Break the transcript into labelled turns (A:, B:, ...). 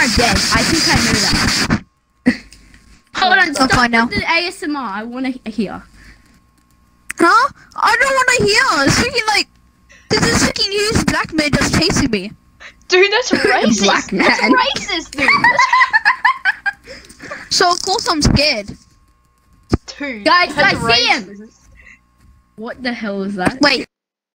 A: dead. I think I know that. Hold on, stop with the ASMR. I want to hear.
B: Huh? I don't want to hear. It's freaking like this is freaking huge black man just chasing me.
C: Dude, that's racist.
A: Black man.
C: That's racist, dude.
B: So of course I'm scared.
C: Dude,
A: Guys,
C: that's
A: I see him.
C: racist.
A: What the hell is that?
B: Wait.